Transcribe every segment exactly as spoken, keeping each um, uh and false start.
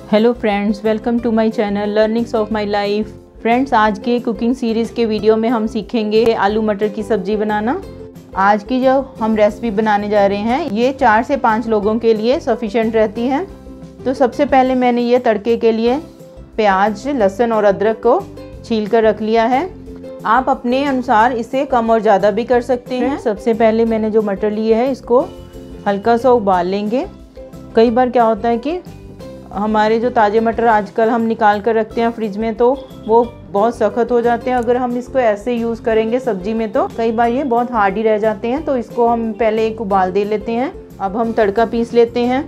Hello friends, welcome to my channel learnings of my life. Friends, आज के cooking series के video में हम सीखेंगे आलू मटर की सब्ज़ी बनाना। आज की जो हम रेसिपी बनाने जा रहे हैं ये चार से पाँच लोगों के लिए सफिशेंट रहती है। तो सबसे पहले मैंने ये तड़के के लिए प्याज, लहसुन और अदरक को छील कर रख लिया है। आप अपने अनुसार इसे कम और ज़्यादा भी कर सकते हैं। सबसे पहले मैंने जो मटर लिए है इसको हल्का सा उबाल लेंगे। कई बार क्या होता है कि हमारे जो ताज़े मटर आजकल हम निकाल कर रखते हैं फ्रिज में तो वो बहुत सख्त हो जाते हैं। अगर हम इसको ऐसे यूज़ करेंगे सब्जी में तो कई बार ये बहुत हार्ड ही रह जाते हैं। तो इसको हम पहले एक उबाल दे लेते हैं। अब हम तड़का पीस लेते हैं।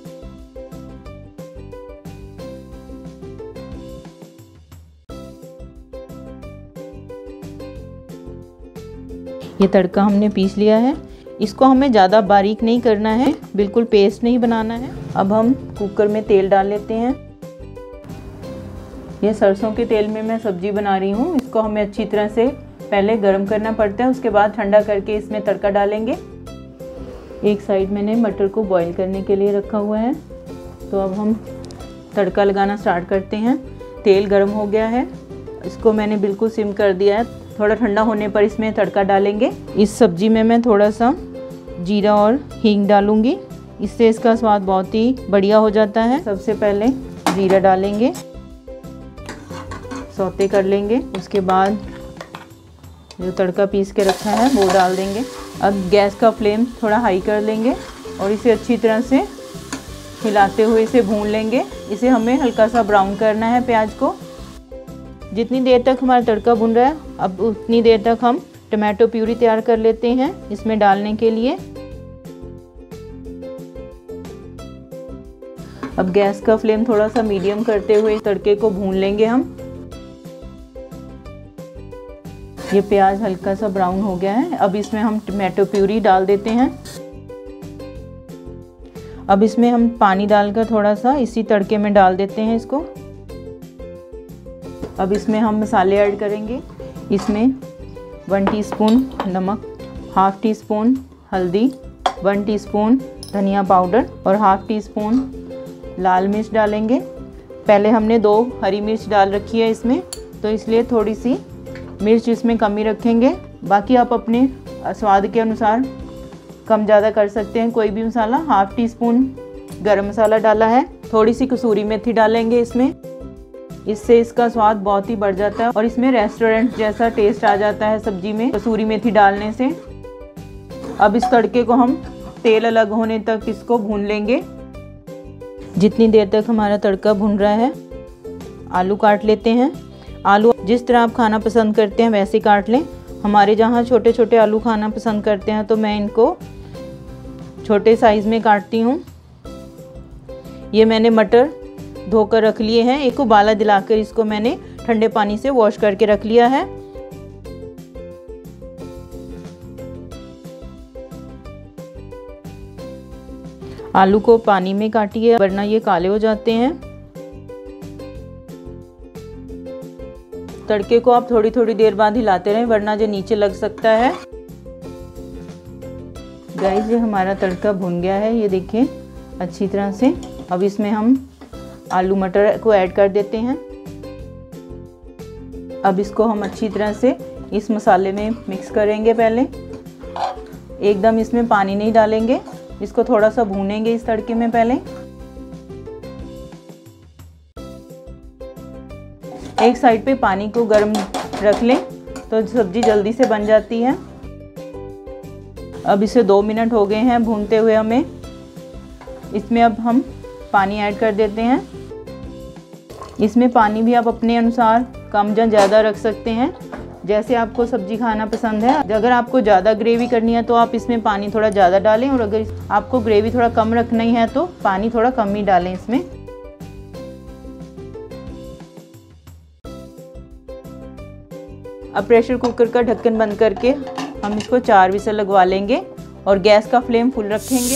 ये तड़का हमने पीस लिया है। इसको हमें ज़्यादा बारीक नहीं करना है, बिल्कुल पेस्ट नहीं बनाना है। अब हम कुकर में तेल डाल लेते हैं। ये सरसों के तेल में मैं सब्जी बना रही हूँ। इसको हमें अच्छी तरह से पहले गर्म करना पड़ता है, उसके बाद ठंडा करके इसमें तड़का डालेंगे। एक साइड मैंने मटर को बॉईल करने के लिए रखा हुआ है। तो अब हम तड़का लगाना स्टार्ट करते हैं। तेल गर्म हो गया है, इसको मैंने बिल्कुल सिम कर दिया है। थोड़ा ठंडा होने पर इसमें तड़का डालेंगे। इस सब्जी में मैं थोड़ा सा जीरा और हींग डालूंगी, इससे इसका स्वाद बहुत ही बढ़िया हो जाता है। सबसे पहले जीरा डालेंगे, सौते कर लेंगे। उसके बाद जो तड़का पीस के रखा है वो डाल देंगे। अब गैस का फ्लेम थोड़ा हाई कर लेंगे और इसे अच्छी तरह से हिलाते हुए इसे भून लेंगे। इसे हमें हल्का सा ब्राउन करना है प्याज को। जितनी देर तक हमारा तड़का भुन रहा है अब उतनी देर तक हम टमाटो प्यूरी तैयार कर लेते हैं इसमें डालने के लिए। अब गैस का फ्लेम थोड़ा सा मीडियम करते हुए तड़के को भून लेंगे हम। ये प्याज हल्का सा ब्राउन हो गया है। अब इसमें हम टमाटो प्यूरी डाल देते हैं। अब इसमें हम पानी डालकर थोड़ा सा इसी तड़के में डाल देते हैं इसको। अब इसमें हम मसाले ऐड करेंगे। इसमें वन टीस्पून नमक, हाफ टी स्पून हल्दी, वन टीस्पून धनिया पाउडर और हाफ टी स्पून लाल मिर्च डालेंगे। पहले हमने दो हरी मिर्च डाल रखी है इसमें, तो इसलिए थोड़ी सी मिर्च इसमें कमी रखेंगे। बाकी आप अपने स्वाद के अनुसार कम ज़्यादा कर सकते हैं कोई भी मसाला। हाफ टी स्पून गरम मसाला डाला है। थोड़ी सी कसूरी मेथी डालेंगे इसमें, इससे इसका स्वाद बहुत ही बढ़ जाता है और इसमें रेस्टोरेंट जैसा टेस्ट आ जाता है सब्जी में कसूरी मेथी डालने से। अब इस तड़के को हम तेल अलग होने तक इसको भून लेंगे। जितनी देर तक हमारा तड़का भुन रहा है आलू काट लेते हैं। आलू जिस तरह आप खाना पसंद करते हैं वैसे काट लें। हमारे जहाँ छोटे छोटे आलू खाना पसंद करते हैं तो मैं इनको छोटे साइज़ में काटती हूँ। ये मैंने मटर धोकर रख लिए हैं। एक उबाला दिलाकर इसको मैंने ठंडे पानी से वॉश करके रख लिया है। आलू को पानी में काटिए वरना ये काले हो जाते हैं। तड़के को आप थोड़ी थोड़ी देर बाद हिलाते रहें वरना जो नीचे लग सकता है। गाइस, ये हमारा तड़का भुन गया है, ये देखिए अच्छी तरह से। अब इसमें हम आलू मटर को ऐड कर देते हैं। अब इसको हम अच्छी तरह से इस मसाले में मिक्स करेंगे। पहले एकदम इसमें पानी नहीं डालेंगे, इसको थोड़ा सा भूनेंगे इस तड़के में। पहले एक साइड पे पानी को गर्म रख लें तो सब्जी जल्दी से बन जाती है। अब इसे दो मिनट हो गए हैं भूनते हुए हमें। इसमें अब हम पानी ऐड कर देते हैं। इसमें पानी भी आप अपने अनुसार कम या ज़्यादा रख सकते हैं, जैसे आपको सब्जी खाना पसंद है। अगर आपको ज़्यादा ग्रेवी करनी है तो आप इसमें पानी थोड़ा ज़्यादा डालें, और अगर आपको ग्रेवी थोड़ा कम रखना ही है तो पानी थोड़ा कम ही डालें इसमें। अब प्रेशर कुकर का ढक्कन बंद करके हम इसको चार विसल लगवा लेंगे और गैस का फ्लेम फुल रखेंगे।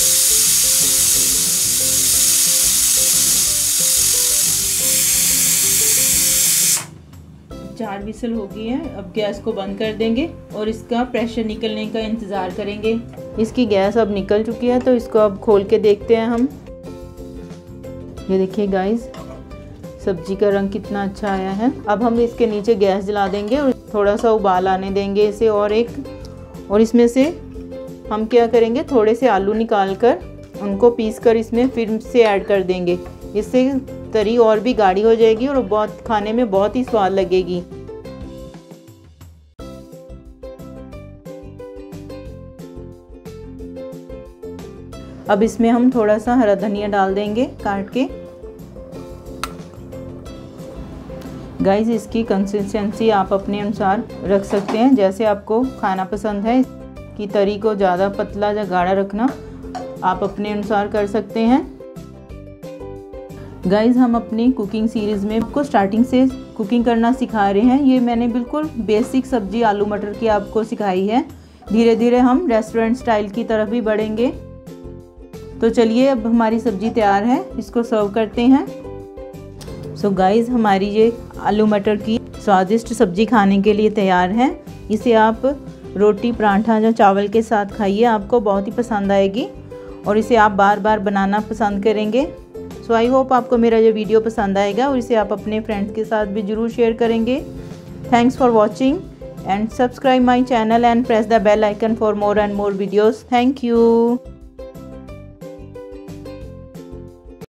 चार विसल हो गई है। अब गैस को बंद कर देंगे और इसका प्रेशर निकलने का इंतज़ार करेंगे। इसकी गैस अब निकल चुकी है तो इसको अब खोल के देखते हैं हम। ये देखिए गाइस, सब्जी का रंग कितना अच्छा आया है। अब हम इसके नीचे गैस जला देंगे और थोड़ा सा उबाल आने देंगे इसे। और एक और इसमें से हम क्या करेंगे, थोड़े से आलू निकाल कर उनको पीस कर इसमें फिर से ऐड कर देंगे। इससे तरी और भी गाढ़ी हो जाएगी और बहुत खाने में बहुत ही स्वाद लगेगी। अब इसमें हम थोड़ा सा हरा धनिया डाल देंगे काट के। गाइस, इसकी कंसिस्टेंसी आप अपने अनुसार रख सकते हैं, जैसे आपको खाना पसंद है। कि तरी को ज़्यादा पतला या गाढ़ा रखना आप अपने अनुसार कर सकते हैं। गाइस, हम अपनी कुकिंग सीरीज़ में आपको स्टार्टिंग से कुकिंग करना सिखा रहे हैं। ये मैंने बिल्कुल बेसिक सब्जी आलू मटर की आपको सिखाई है। धीरे धीरे हम रेस्टोरेंट स्टाइल की तरफ भी बढ़ेंगे। तो चलिए, अब हमारी सब्जी तैयार है, इसको सर्व करते हैं। सो गाइस, हमारी ये आलू मटर की स्वादिष्ट सब्जी खाने के लिए तैयार है। इसे आप रोटी, पराठा या चावल के साथ खाइए, आपको बहुत ही पसंद आएगी और इसे आप बार बार बनाना पसंद करेंगे। सो आई होप आपको मेरा ये वीडियो पसंद आएगा और इसे आप अपने फ्रेंड्स के साथ भी ज़रूर शेयर करेंगे। Thanks for watching and subscribe my channel and press the bell icon for more and more videos. Thank you.